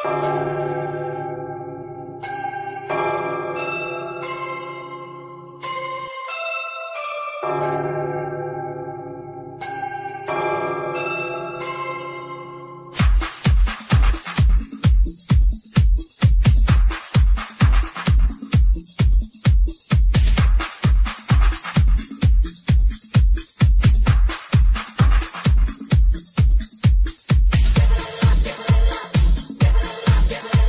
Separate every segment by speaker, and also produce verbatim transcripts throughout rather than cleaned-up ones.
Speaker 1: Give it up, give it up, give it up.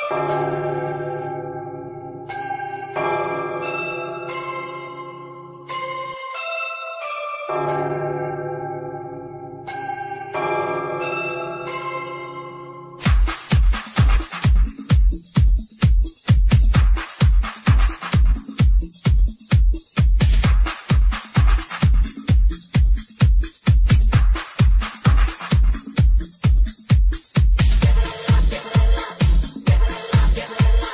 Speaker 1: Give it a love, give it a love, give it a love.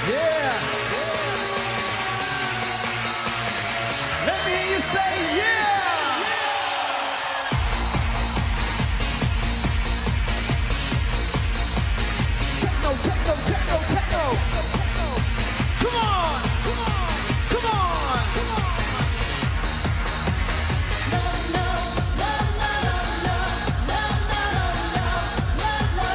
Speaker 1: Yeah. Let me hear you say yeah. Techno, techno, techno, techno. Come on, come on, come on.
Speaker 2: No, no, no, no, no, no, no, no, no, no,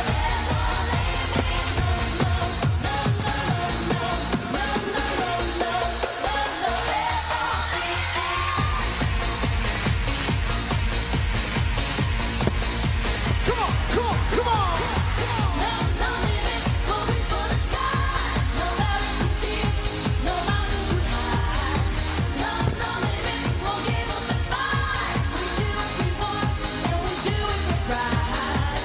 Speaker 1: Come on, come on, come on.
Speaker 2: no, no limits, we'll reach for the sky. No valley too deep, no mountain too high. No, no limits, won't give up the fight. We do what we want, and we do it with pride.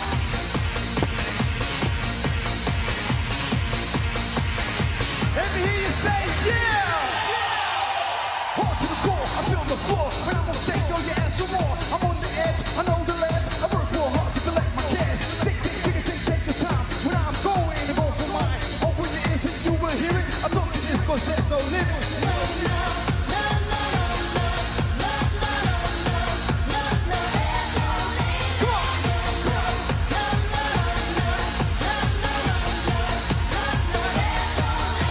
Speaker 1: Let me hear you say yeah. Hard to the core, I feel the floor. When I'm on stage, yo, you ask for more. I'm on the edge, I know the ledge. I work real hard to collect my cash. Take, take, take, take, take the time. When I'm going and go for mine. Open the instant you will hear it. I told you this cause there's no limit.
Speaker 2: No, no, no, no, no, no, no, no, no, no, there's no limit.
Speaker 1: Come on.
Speaker 2: No, no, no, no, no, no, no, no, no, there's no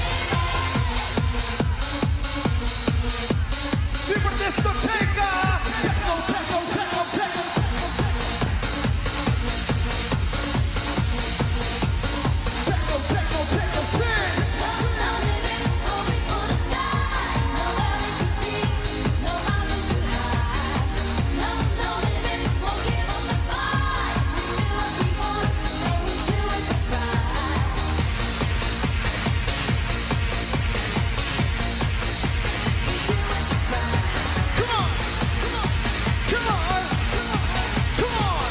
Speaker 2: limit.
Speaker 1: Super discoteca. Techno, techno, techno, techno. Techno, techno, techno, sing.
Speaker 2: No, no limits, we'll reach for the sky. No valley too deep, no mountain too high. No, no limits, won't give up the fight. We do what we want, and we do it with pride. We do it with pride.
Speaker 1: Come on. Come on. Come on.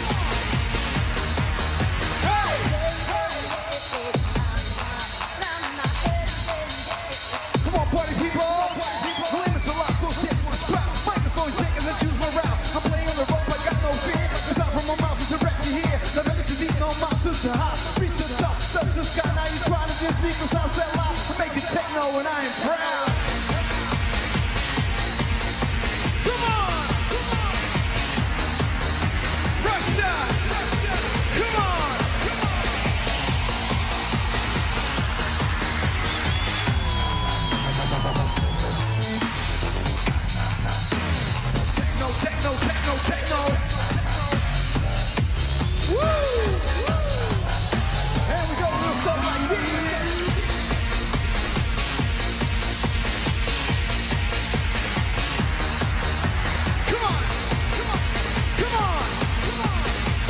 Speaker 1: Hey. Come on, party people. My name is Salako, dance with a sprout. Microphone checkers, I choose my route. I'm playing on the rope, I got no fear. The sound from my mouth is a record here. The record too deep, no mountains too high. Reach the top, touch the sky. Now you trying to diss me, cause I said loud. I make it techno and I am proud. Come on! Russia! Come on! Techno, techno, techno, techno. Woo! And we go a little stuff like this. Come on! Come on! Come on! Come on!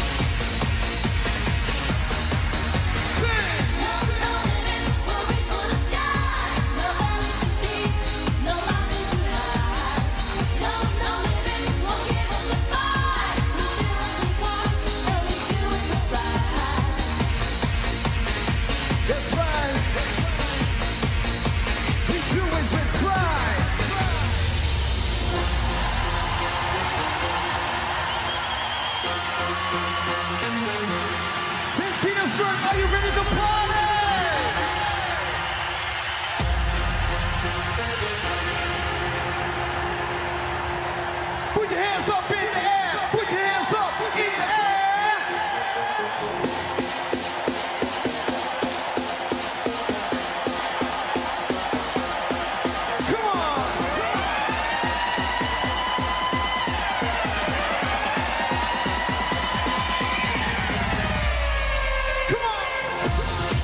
Speaker 1: Sing!
Speaker 2: No, no limits, we'll reach for the sky. No valley too deep, no mountain too high. No, no limits, won't give up the fight. We do what we want, and we do it with pride.
Speaker 1: That's right. We do it with pride. Saint Petersburg, are you ready to party? Put your hands up in the air. Put your hands up in the air. Come on. Come on.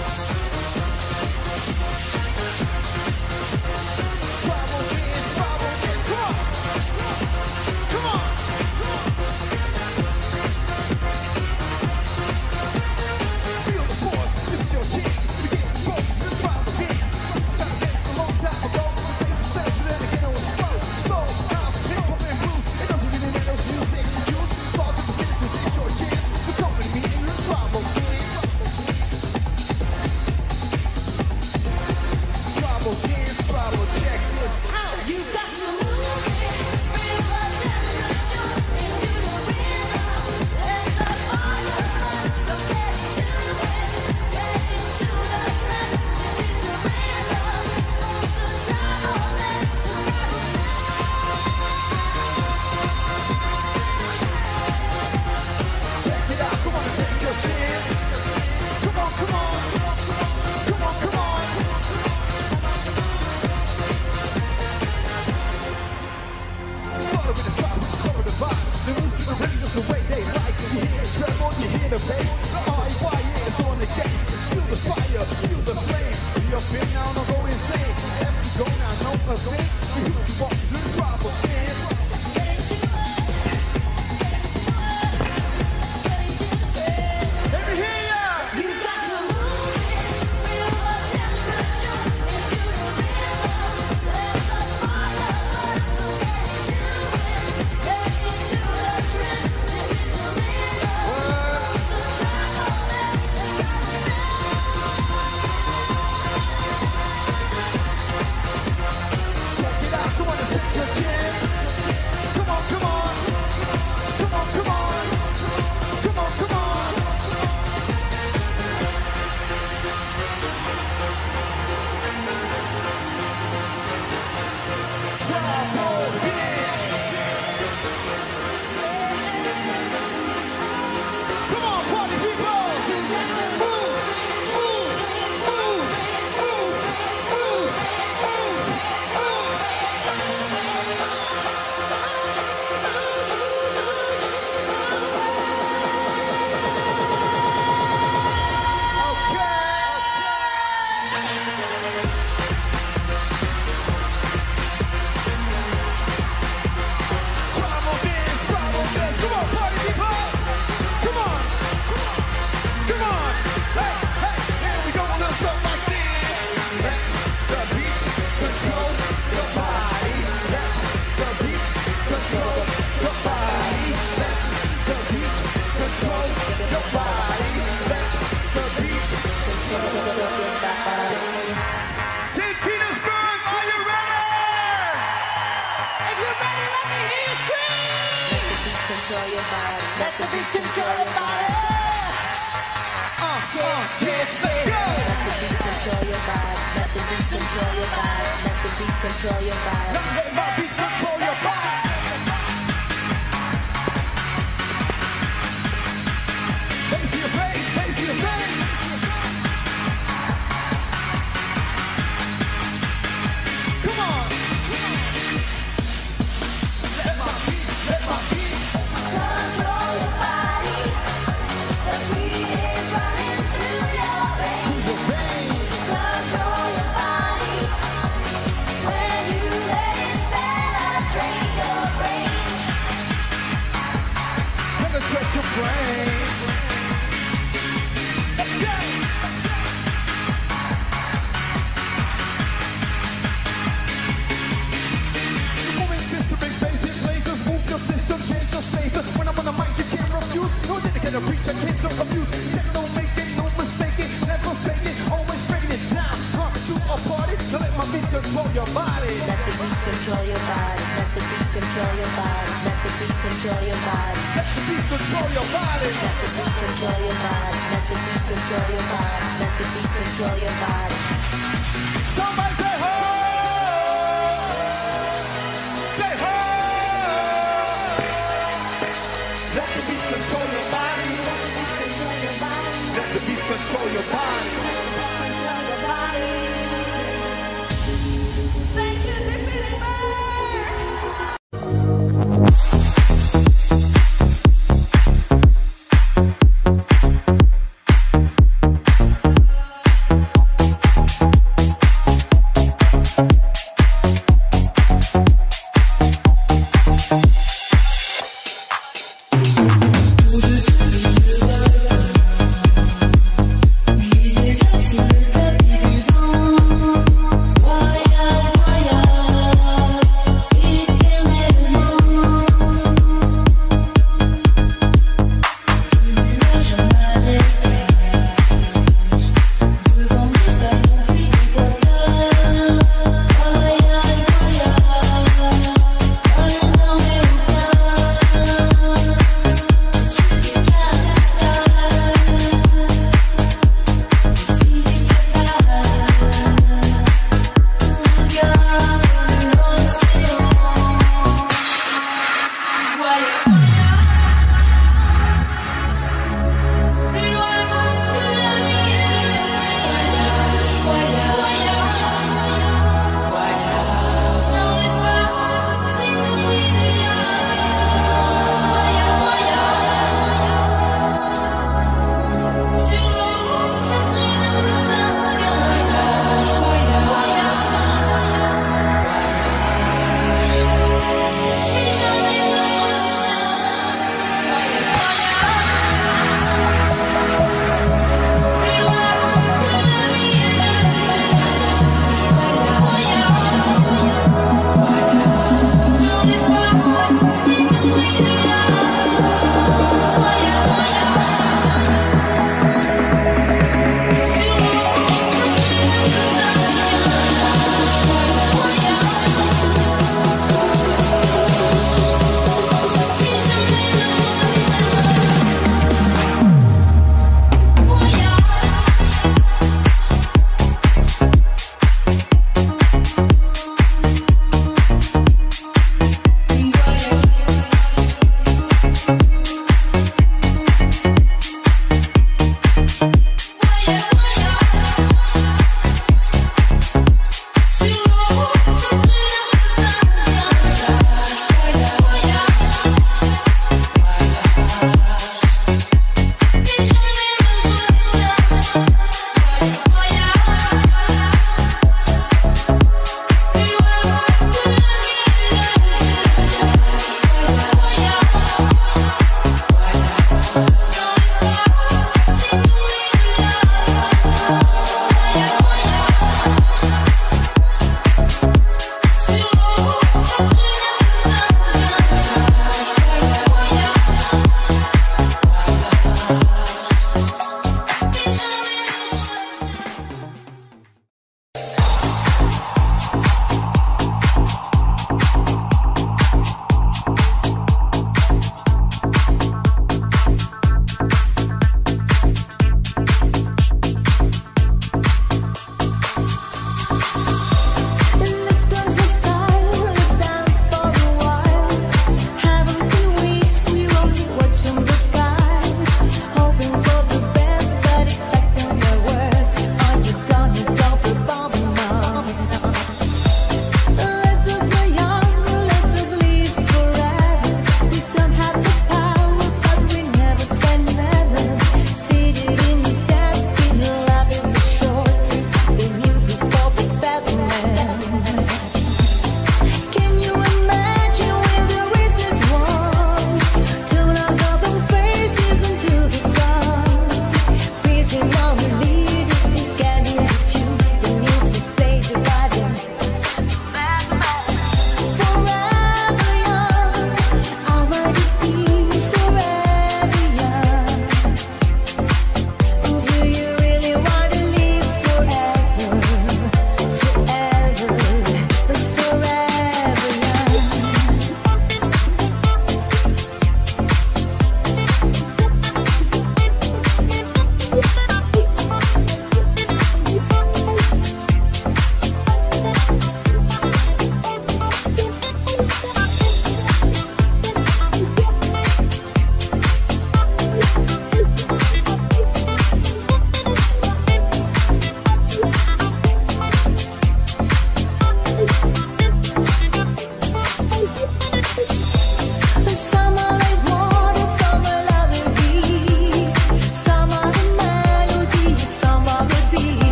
Speaker 1: Bravo kids, bravo kids, come on. Come on. Feel the force, this is your chance. We get broke, this bravo kids. Found this a long time ago. Things are faster than again, it was slow. Slow, now, hip hop and blues. It doesn't really matter if you say you use. Start to the citizens, it's your chance. The company meeting, the bravo kids. Bravo kids, bravo, check this out.
Speaker 2: You've got to move it, feel the temperature into the rhythm. Let the fire burn, so get into it, get into the trance. This is control your body. Let the beat control your body.
Speaker 1: Uh, uh, yeah, let's go.
Speaker 2: Let the beat control your body. Let the beat control your body. Let the beat control your body.
Speaker 1: Let my beat control your body. Let me see your face, let me see your face. Come on. Let my beat, let my beat.
Speaker 2: Control your body. The beat is running through your veins. Control your body. When you let it penetrate your brain.
Speaker 1: Penetrate your brain. Let's go. The moving system is basic lasers. Move your system, change your spaces. When I'm on the mic, you can't refuse. No dedicated preacher, kids are abused. Techno making, no mistaking, never faking, always breaking it down. Come to a party, to let my beat control your body.
Speaker 2: Let the beat control your body. Let the beat control your body. Let the beat control your body.
Speaker 1: Let the beat control your body.
Speaker 2: Let the beat control your body. Let the beat control your body. Let the beat control your body.
Speaker 1: Somebody say ho! Say ho! Let the beat control your body. Let the beat control your body.
Speaker 2: Thank you, Saint Petersburg.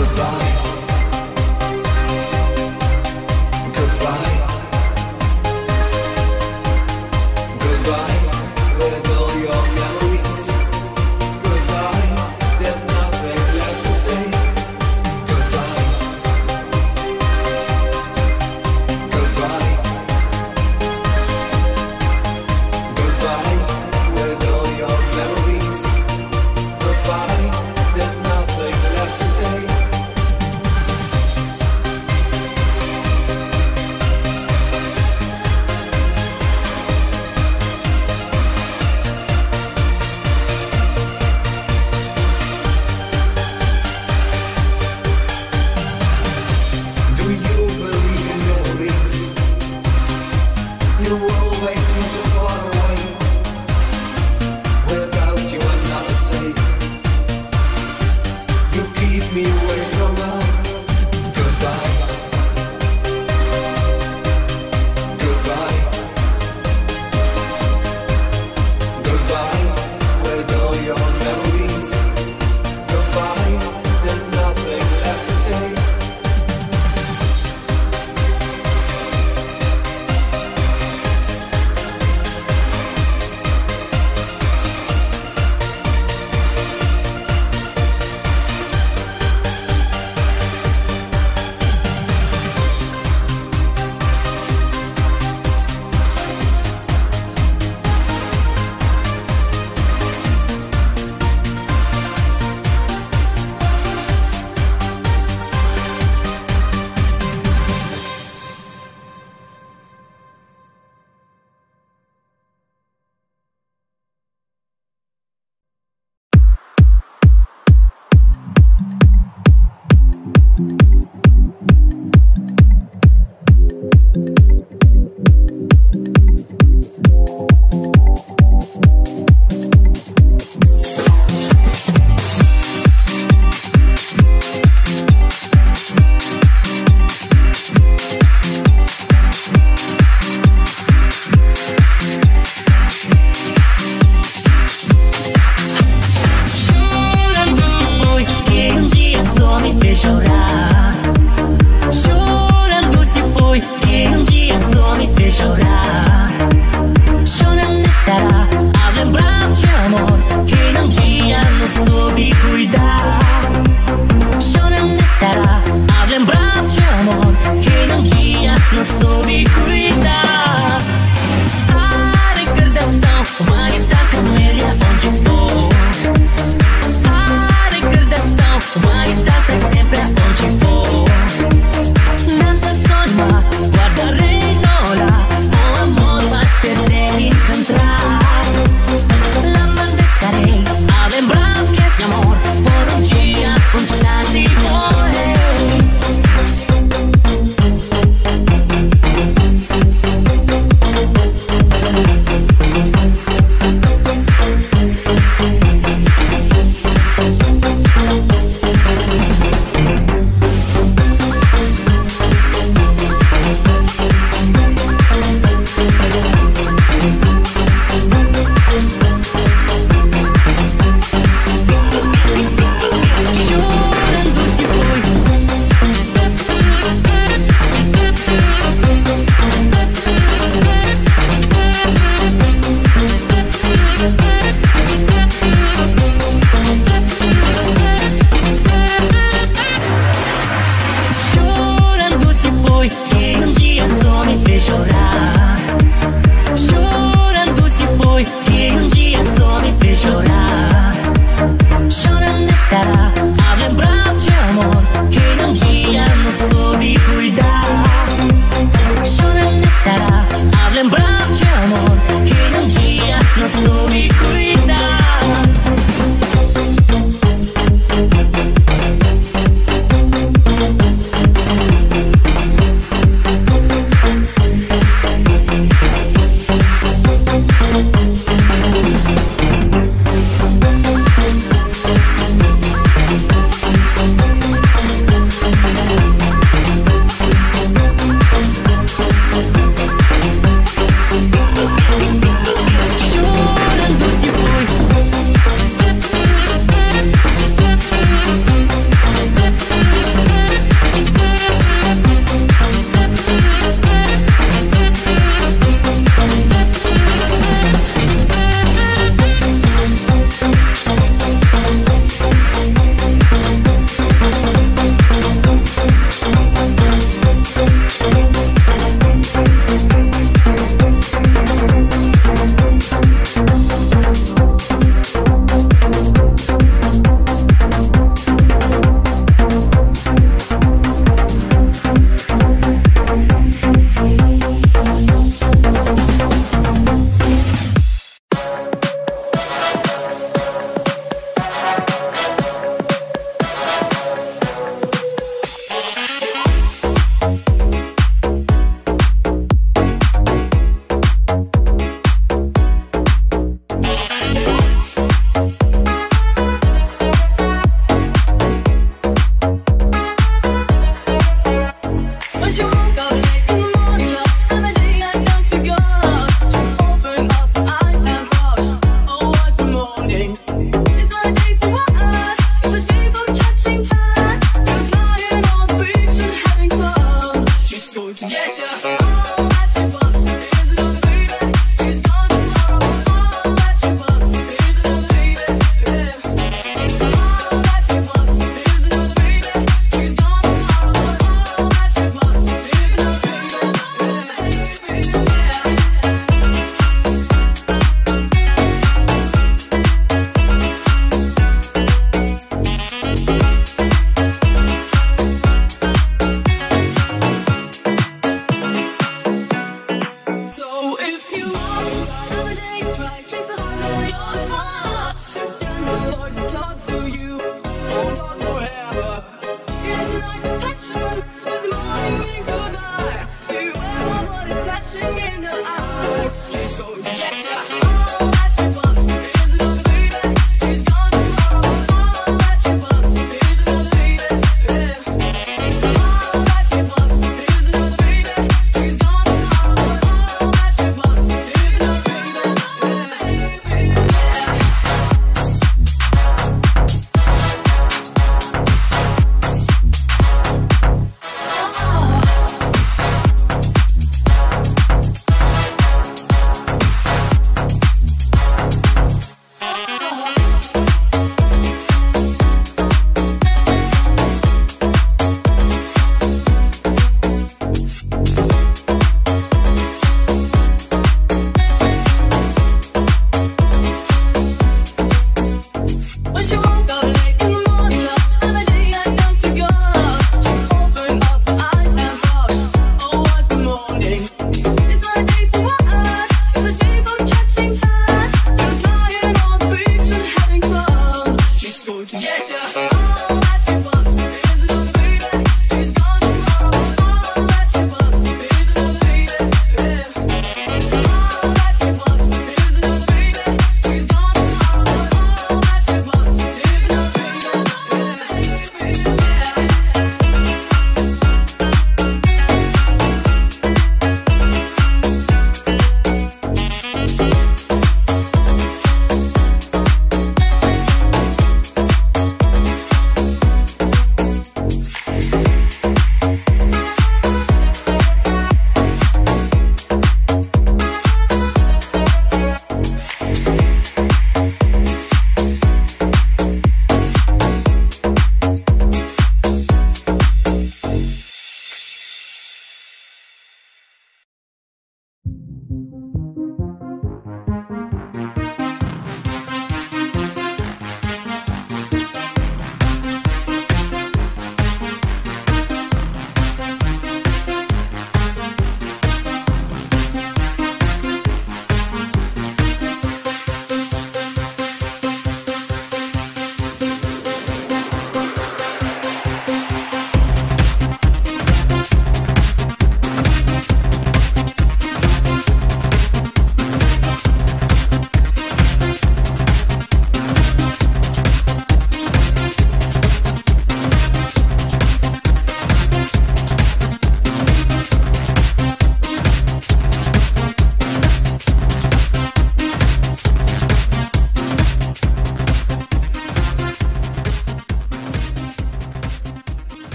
Speaker 3: Vai estar pra sempre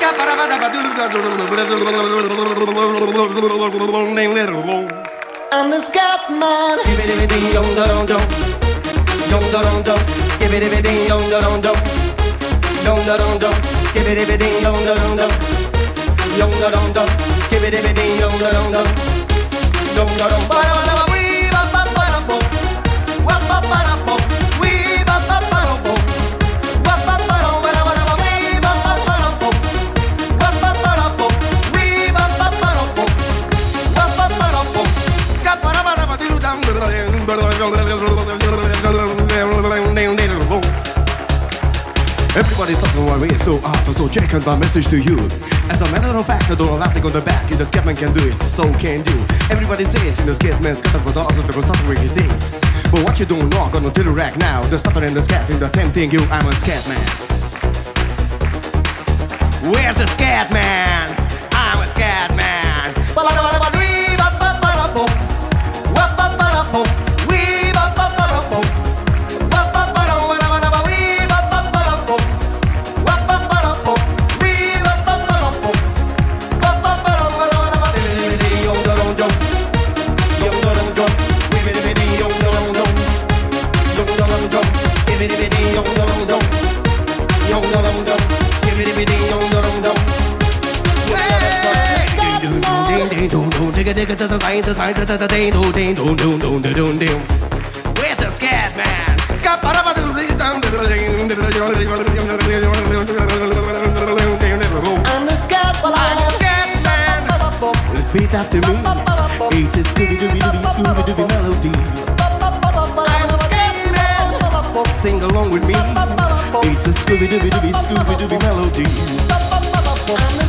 Speaker 3: I'm the scat man. Skibbity ding dong dong dong. Dong dong dong. Skibbity ding dong dong dong. Dong dong dong. Skibbity ding dong dong dong. Dong dong dong. Skibbity ding dong dong dong. Dong dong ba ba ba wee ba ba ba da bo. Wa ba ba da bo. Wee ba ba ba da bo. Wa ba ba da ba da ba da wee ba ba ba da bo. Wa ba ba da bo. Wee ba ba ba da bo. Wa ba ba da bo. Ska ba da ba da ba do dum.
Speaker 1: Everybody's talking about me, so I have so check out my message to you. As a matter of fact, I don't have nothing on the back. The Scatman can do it, so can you. Everybody says, in the Scatman's got the dogs of the stuttering he sings. But what you don't know, I'm gonna tell you right now. The stutter and the scat in the same thing, you, I'm a Scatman. Where's the Scatman? I'm a Scatman. Where's the Scatman?
Speaker 3: I'm the scat man.
Speaker 1: Repeat after me. It's a Scooby-Dooby-Dooby, Scooby-Dooby melody.
Speaker 3: I'm the scat man.
Speaker 1: Sing along with me. It's a Scooby-Dooby-Dooby, Scooby-Dooby melody.
Speaker 3: I'm the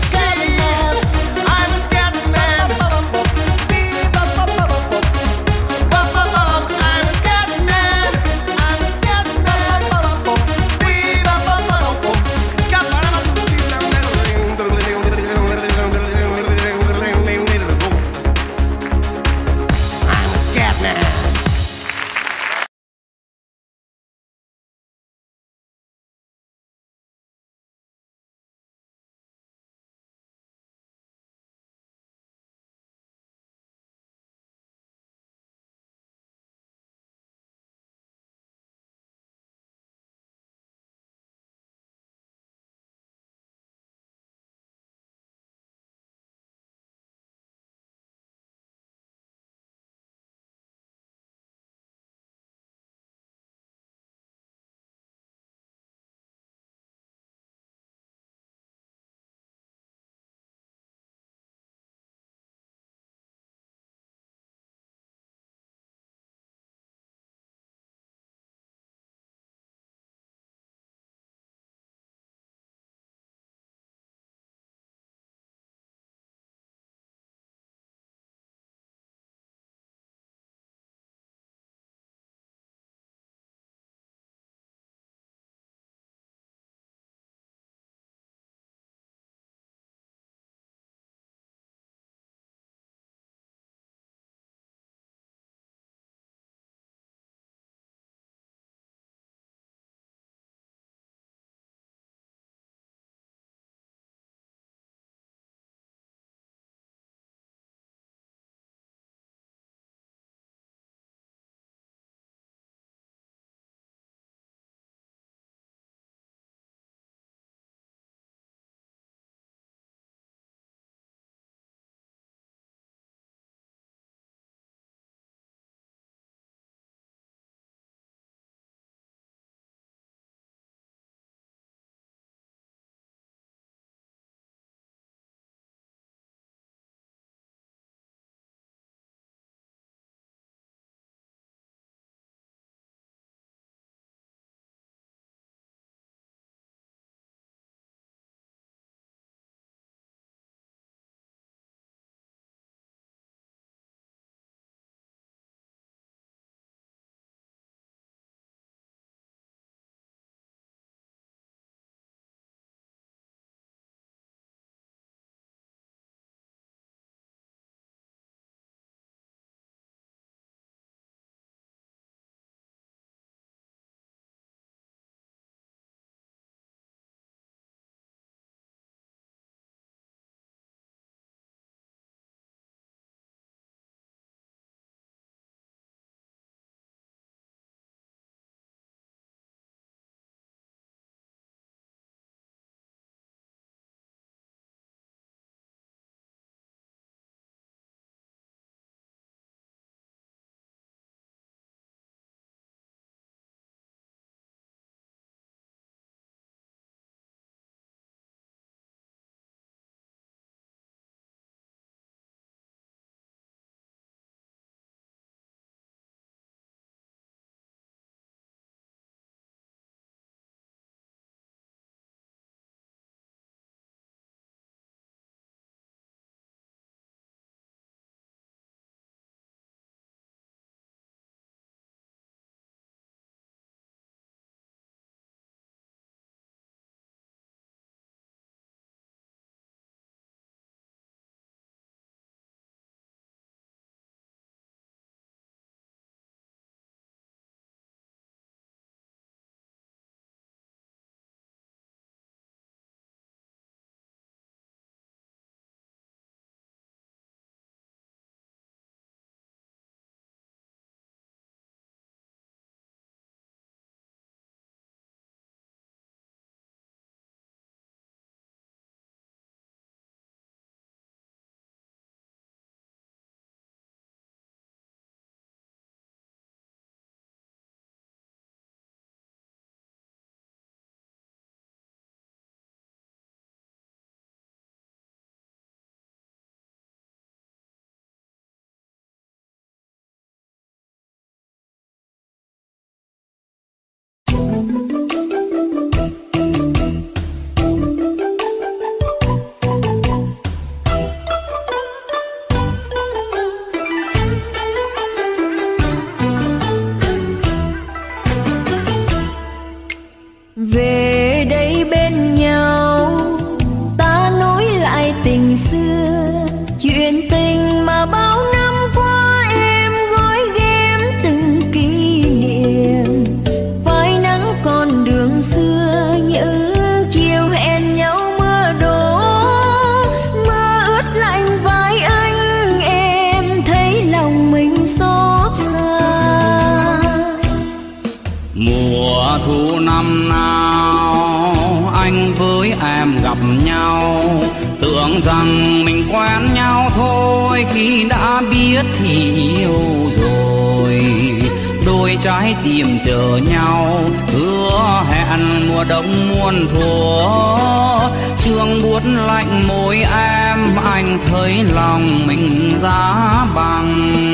Speaker 4: mùa thu năm nào anh với em gặp nhau, tưởng rằng mình quen nhau thôi, khi đã biết thì yêu rồi. Đôi trái tim chờ nhau, hứa hẹn mùa đông muôn thuở. Sương buốt lạnh môi em, anh thấy lòng mình giá băng.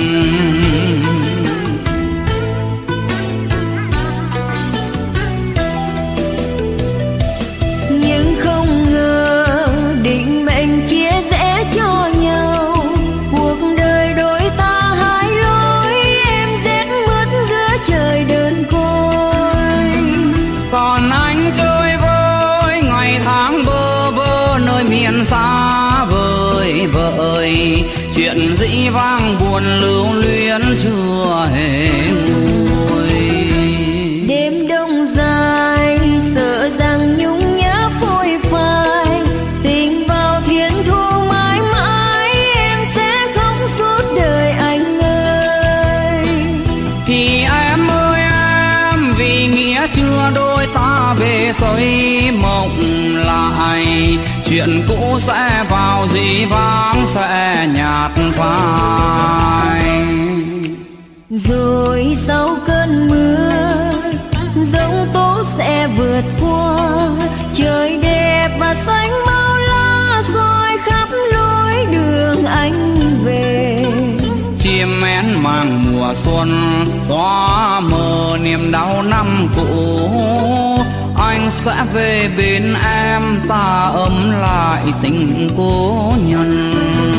Speaker 2: Nhưng không ngờ định mệnh chia rẽ cho nhau, cuộc đời đôi ta hai lối, em rét mướt giữa trời đơn côi.
Speaker 4: Còn anh chơi vơi ngày tháng bơ vơ nơi miền xa vời vợi, chuyện dĩ vang buồn lưu luyến chưa hề nguôi.
Speaker 2: Đêm đông dài sợ rằng nhung nhớ phôi phai, tình vào thiên thu mãi mãi, em sẽ khóc suốt đời anh ơi.
Speaker 4: Thì em ơi em, vì nghĩa chưa đôi ta về xây mộng lại, chuyện cũ sẽ vào dĩ vãng sẽ nhạt phai.
Speaker 2: Rồi sau cơn mưa giông tố sẽ vượt qua, trời đẹp và xanh bao la roi khắp lối đường anh về.
Speaker 4: Chim én mang mùa xuân xóa mờ niềm đau năm cũ, anh sẽ về bên em, ta ấm lại tình cố nhân.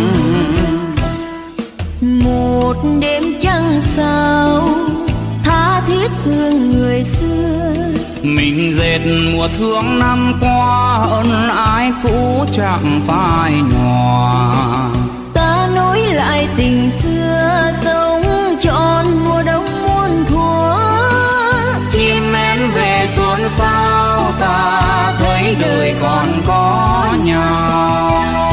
Speaker 2: Một đêm trăng sao tha thiết thương người xưa,
Speaker 4: mình dệt mùa thương năm qua, ân ái cũ chẳng phai nhòa.
Speaker 2: ta nối lại tình xưa, sống trọn mùa đông muôn thuở.
Speaker 4: Chim én về xuân sao, ta thấy đời còn có nhau.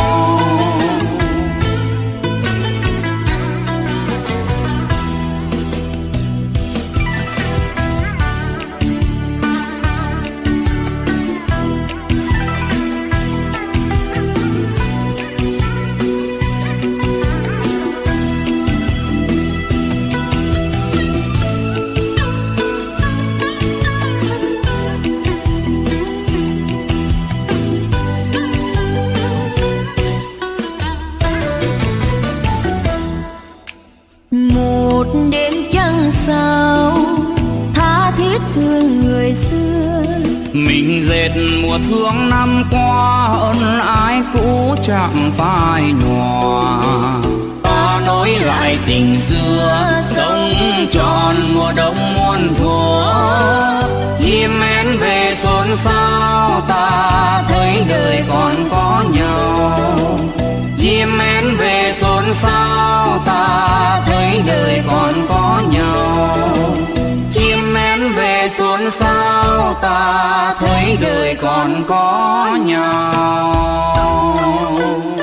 Speaker 2: Một đêm trăng sao tha thiết thương người xưa,
Speaker 4: mình dệt mùa thương năm qua, ân ái cũ chẳng phai nhòa. Ta nối lại tình xưa, sống trọn mùa đông muôn thuở. Chim én về xuân sao, ta thấy đời còn có nhau. Chim én về xuân sao, ta thấy đời còn có nhau. Chim én về xuân sao, ta thấy đời còn có nhau.